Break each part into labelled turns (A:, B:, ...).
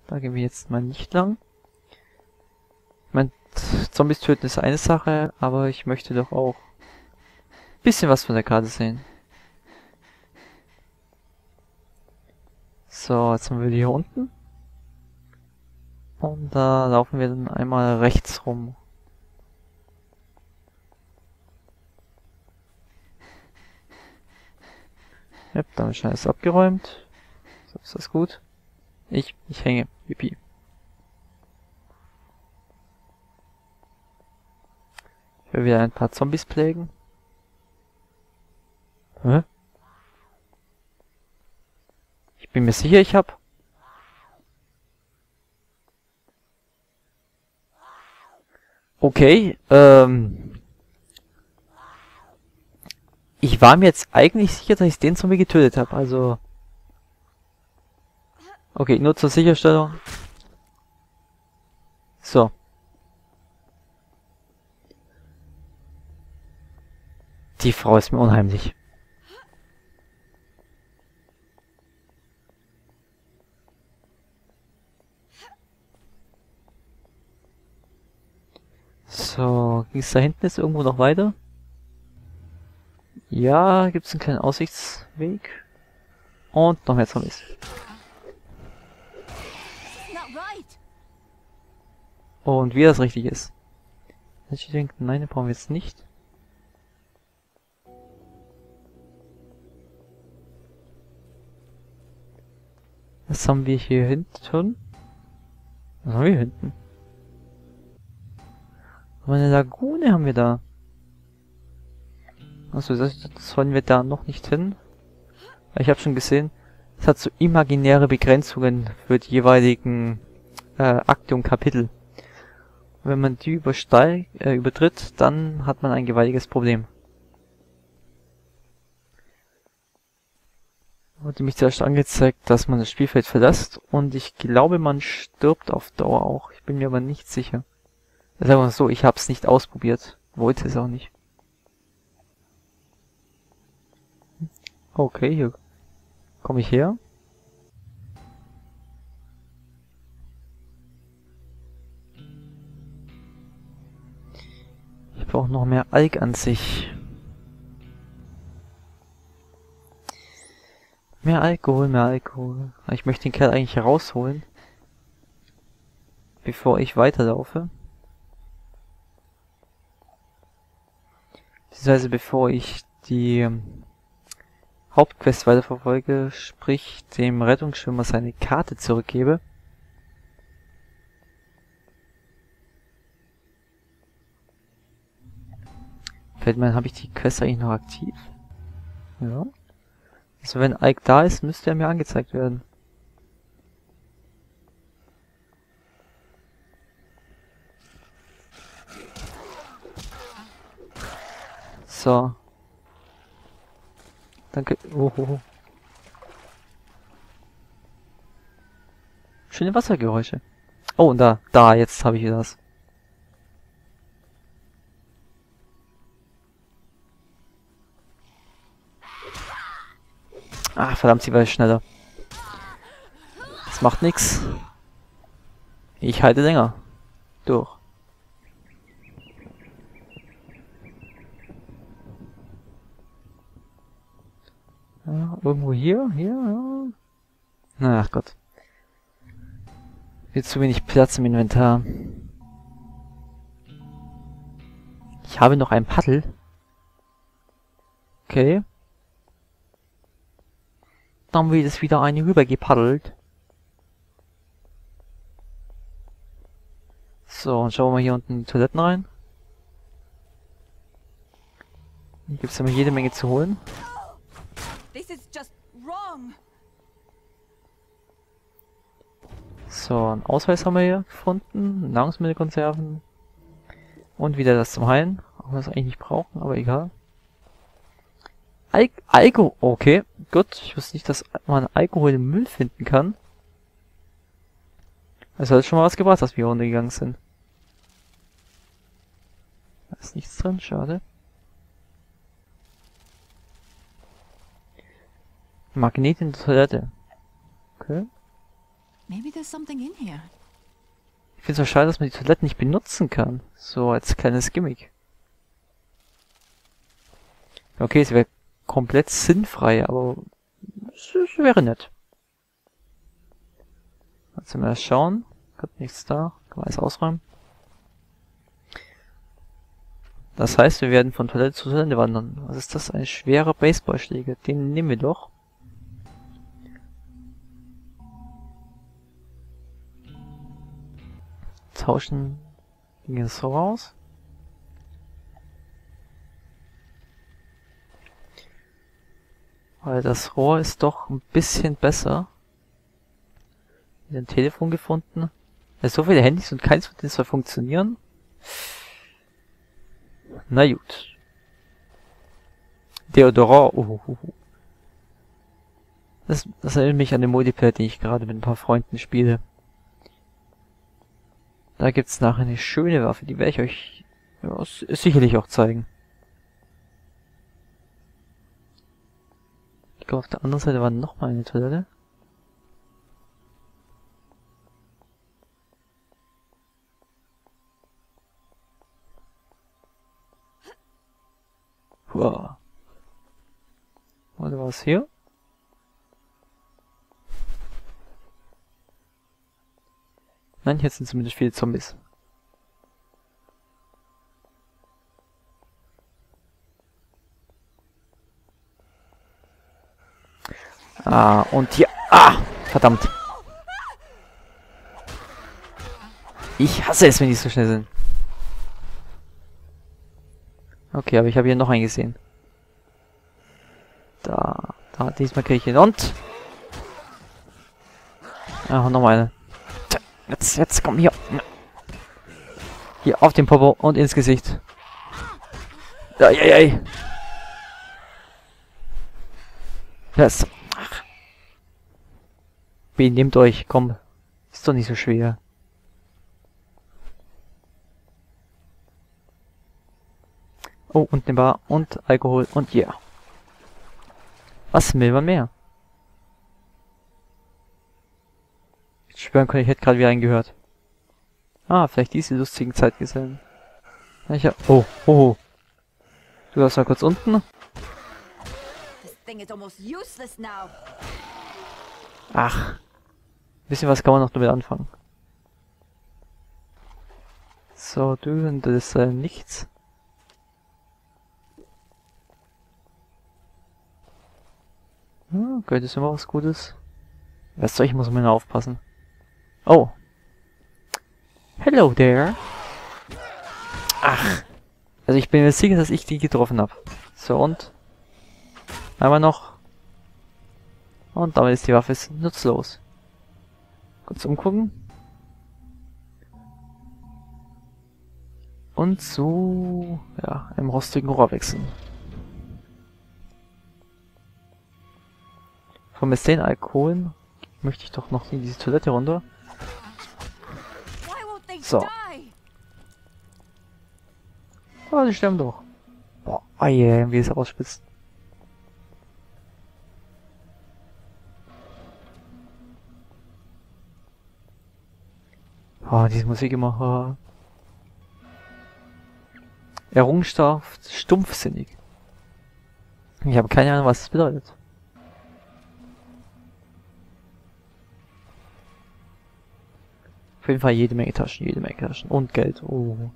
A: Da gehen wir jetzt mal nicht lang. Ich meine, Zombies töten ist eine Sache, aber ich möchte doch auch ein bisschen was von der Karte sehen. So, jetzt sind wir hier unten. Und da laufen wir dann einmal rechts rum. Ja, damit ist alles abgeräumt. So, ist das gut? Ich hänge. Yippie. Ich will wieder ein paar Zombies plagen. Hä? Ich bin mir sicher, ich hab... Okay, ich war mir jetzt eigentlich sicher, dass ich den Zombie getötet habe, also... Okay, nur zur Sicherstellung. So. Die Frau ist mir unheimlich. So, ging es da hinten jetzt irgendwo noch weiter? Ja, gibt es einen kleinen Aussichtsweg. Und noch mehr Zombies. Und wie das richtig ist. Ich denke, nein, den brauchen wir jetzt nicht. Was haben wir hier hinten? Was haben wir hier hinten? Aber eine Lagune haben wir da. Achso, das sollen wir da noch nicht hin. Ich habe schon gesehen, es hat so imaginäre Begrenzungen für die jeweiligen Akte und Kapitel. Und wenn man die übertritt, dann hat man ein gewaltiges Problem. Wurde mich zuerst angezeigt, dass man das Spielfeld verlässt und ich glaube, man stirbt auf Dauer auch. Ich bin mir aber nicht sicher. Sagen wir mal so, ich habe es nicht ausprobiert. Wollte es auch nicht. Okay, hier komme ich her. Ich brauche noch mehr Alk an sich. Mehr Alkohol, mehr Alkohol. Ich möchte den Kerl eigentlich rausholen, bevor ich weiterlaufe. Beziehungsweise bevor ich die Hauptquest weiterverfolge, sprich dem Rettungsschwimmer seine Karte zurückgebe. Fällt mir, habe ich die Quest eigentlich noch aktiv? Ja. Also wenn Ike da ist, müsste er mir angezeigt werden. So. Danke. Oh. Schöne Wassergeräusche. Oh, und da, jetzt habe ich wieder das. Ah, verdammt, sie war schneller. Das macht nix. Ich halte länger. Durch. Ja, irgendwo hier? Ja. Ach Gott. Viel zu wenig Platz im Inventar. Ich habe noch ein Paddel. Okay. Dann wird es wieder eine rübergepaddelt. So, und schauen wir mal hier unten in die Toiletten rein. Hier gibt es immer jede Menge zu holen. So, einen Ausweis haben wir hier gefunden. Nahrungsmittelkonserven. Und wieder das zum Heilen. Auch was wir eigentlich nicht brauchen, aber egal. Alkohol. Okay, gut. Ich wusste nicht, dass man Alkohol im Müll finden kann. Also hat schon mal was gebracht, dass wir hier runtergegangen sind. Da ist nichts drin, schade. Magnet in der Toilette. Okay.
B: Maybe there's something in here.
A: Ich finde es so schade, dass man die Toiletten nicht benutzen kann. So als kleines Gimmick. Okay, es wäre komplett sinnfrei, aber es wäre nett. Jetzt mal schauen. Kommt nichts da. Kann man alles ausräumen. Das heißt, wir werden von Toilette zu Toilette wandern. Was ist das? Ein schwerer Baseballschläger. Den nehmen wir doch. Tauschen ging es so raus. Weil das Rohr ist doch ein bisschen besser. Wieder ein Telefon gefunden. Ja, so viele Handys und keins von denen soll funktionieren. Na gut. Deodorant. Das erinnert mich an den Multiplayer, den ich gerade mit ein paar Freunden spiele. Da gibt's nachher eine schöne Waffe, die werde ich euch sicherlich auch zeigen. Ich glaube, auf der anderen Seite war noch mal eine Toilette. Wow. Oder was hier? Nein, hier sind zumindest viele Zombies. Ah, und hier... Ah! Verdammt! Ich hasse es, wenn die so schnell sind. Okay, aber ich habe hier noch einen gesehen. Da, diesmal kriege ich ihn. Und... Ah, noch mal eine. Jetzt, komm, hier. Hier, auf den Popo und ins Gesicht. Eieiei. Das. Ach. Nehmt euch, komm. Ist doch nicht so schwer. Oh, und eine Bar und Alkohol und ja. Yeah. Was will man mehr? Ich schwören kann, ich hätte gerade wieder einen gehört. Ah, vielleicht diese lustigen Zeitgesellen. Ja, oh. Du warst mal kurz unten. Ach. Ein bisschen was kann man noch damit anfangen. So, du und das ist nichts. Okay, das ist immer was Gutes. Was soll ich, muss mal aufpassen. Oh. Hello there. Ach. Also ich bin mir sicher, dass ich die getroffen habe. So, und? Einmal noch. Und damit ist die Waffe nutzlos. Kurz umgucken. Und zu... ja, einem rostigen Rohr wechseln. Von Methane Alkoholen möchte ich doch noch in diese Toilette runter. So. Oh, die sterben doch. Boah, wie es ausspitzt. Oh, diese Musik immer. Errungenschaft stumpfsinnig. Ich habe keine Ahnung, was das bedeutet. Auf jeden Fall jede Menge Taschen und Geld. Oh.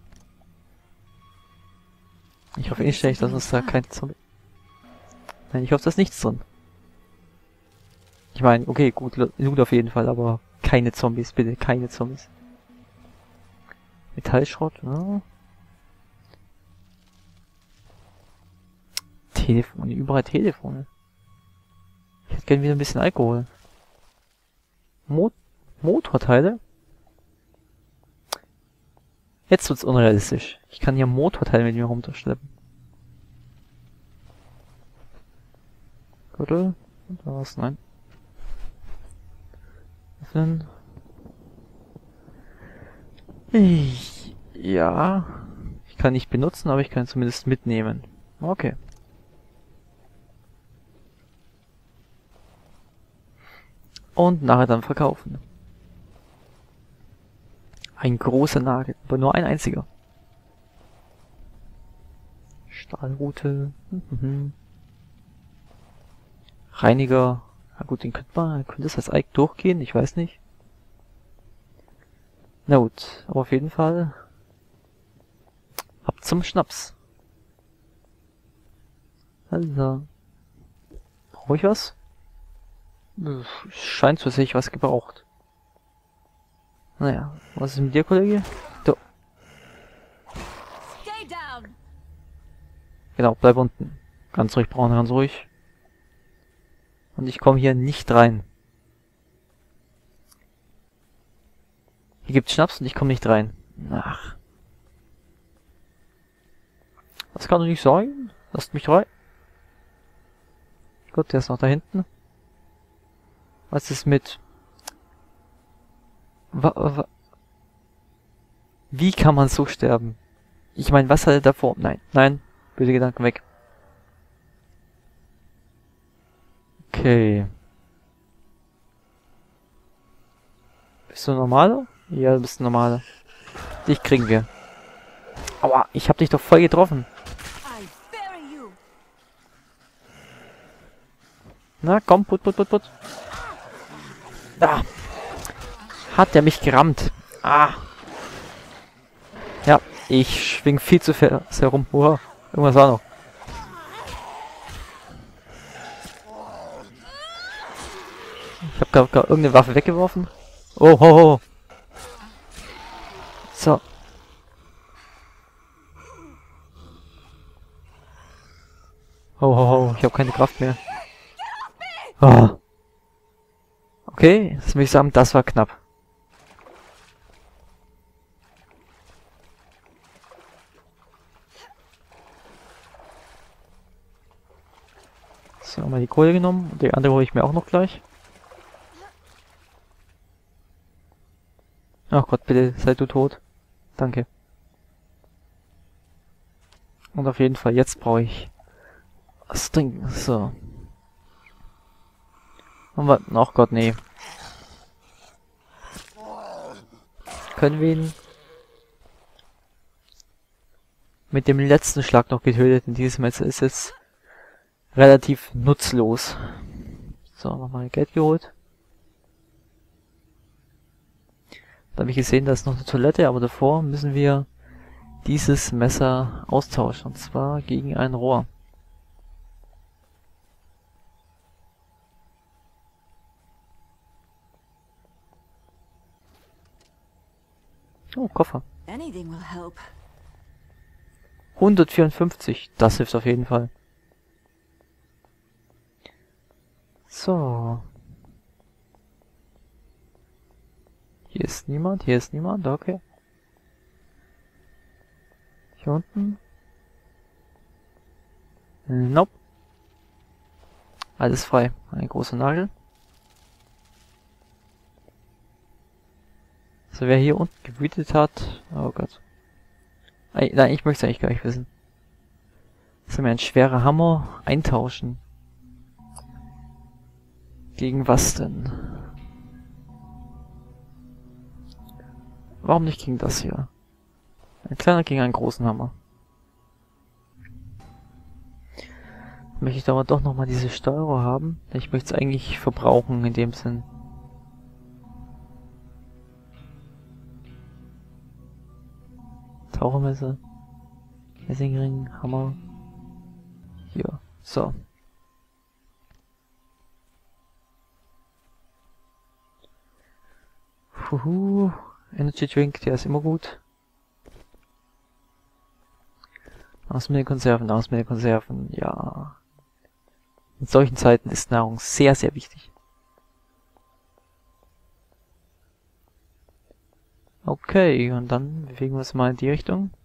A: Ich hoffe inständig, dass es da kein Zombie... Nein, ich hoffe, da ist nichts drin. Ich meine, okay, gut, Loot auf jeden Fall, aber keine Zombies, bitte, keine Zombies. Metallschrott, ja. Telefone, überall Telefone. Ich hätte gerne wieder ein bisschen Alkohol. Motorteile? Jetzt wird's unrealistisch. Ich kann hier Motorteile mit mir runterschleppen. Gürtel? Und da was? Nein. Öffnen. Ja. Ich kann nicht benutzen, aber ich kann zumindest mitnehmen. Okay. Und nachher dann verkaufen. Ein großer Nagel, aber nur ein einziger. Stahlrute. Reiniger. Na gut, den könnte es als Ike durchgehen, ich weiß nicht. Na gut, aber auf jeden Fall ab zum Schnaps. Also. Brauche ich was? Scheint so, als hätte ich was gebraucht. Naja, was ist mit dir, Kollege? Du. Genau, bleib unten. Ganz ruhig, braun, ganz ruhig. Und ich komme hier nicht rein. Hier gibt's Schnaps und ich komme nicht rein. Ach. Das kann doch nicht sein. Lasst mich rein. Gut, der ist noch da hinten. Was ist mit... Wie kann man so sterben? Ich meine, was hat er davor? Nein, nein. Böse Gedanken weg. Okay. Bist du normaler? Ja, du bist ein normaler. Dich kriegen wir. Aua, ich hab dich doch voll getroffen. Na, komm, put. Ah. Hat der mich gerammt. Ah. Ja, ich schwing viel zu sehr rum. Wow, irgendwas war noch. Ich hab gerade irgendeine Waffe weggeworfen. Oh, ho, ho. So. Ho, ho, ho. Ich habe keine Kraft mehr. Oh. Okay, das will ich sagen, das war knapp. So, mal die Kohle genommen. Und die andere hole ich mir auch noch gleich. Ach Gott, bitte, sei du tot. Danke. Und auf jeden Fall, jetzt brauche ich was trinken. So. Und was? Ach Gott, nee. Können wir ihn mit dem letzten Schlag noch getötet? In diesem Messer ist es relativ nutzlos. So, nochmal Geld geholt. Da habe ich gesehen, da ist noch eine Toilette, aber davor müssen wir dieses Messer austauschen. Und zwar gegen ein Rohr. Oh, Koffer. 154, das hilft auf jeden Fall. So. Hier ist niemand, okay. Hier unten. Nope. Alles frei. Eine große Nagel. So, wer hier unten gewütet hat... Oh Gott. Nein, ich möchte es eigentlich gar nicht wissen. Soll mir ein schwerer Hammer eintauschen. Gegen was denn? Warum nicht gegen das hier? Ein kleiner gegen einen großen Hammer. Möchte ich aber doch nochmal diese Steuerung haben. Ich möchte es eigentlich verbrauchen in dem Sinn. Tauchermesser. Messingring, Hammer. Hier. So. Huhu. Energy Drink, der ist immer gut. Aus mit den Konserven, ja. In solchen Zeiten ist Nahrung sehr, sehr wichtig. Okay, und dann bewegen wir uns mal in die Richtung.